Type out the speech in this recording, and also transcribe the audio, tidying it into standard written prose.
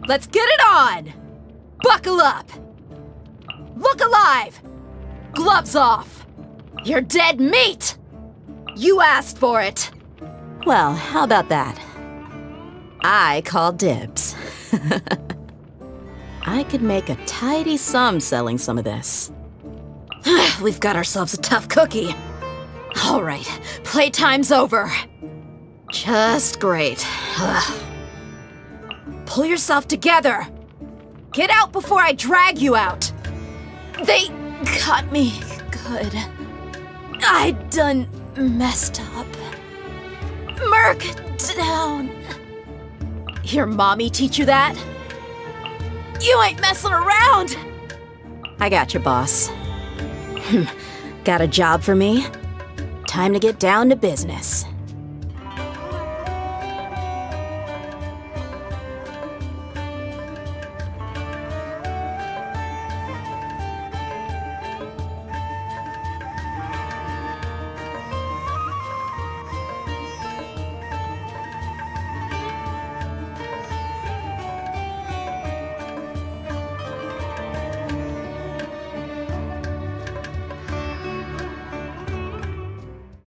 Let's get it on! Buckle up! Look alive! Gloves off! You're dead meat! You asked for it! Well, how about that? I call dibs. I could make a tidy sum selling some of this. We've got ourselves a tough cookie. All right, playtime's over. Just great. Pull yourself together. Get out before I drag you out. They got me good. I done messed up. Merc down. Your mommy teach you that? You ain't messing around. I got you, boss. Got a job for me? Time to get down to business.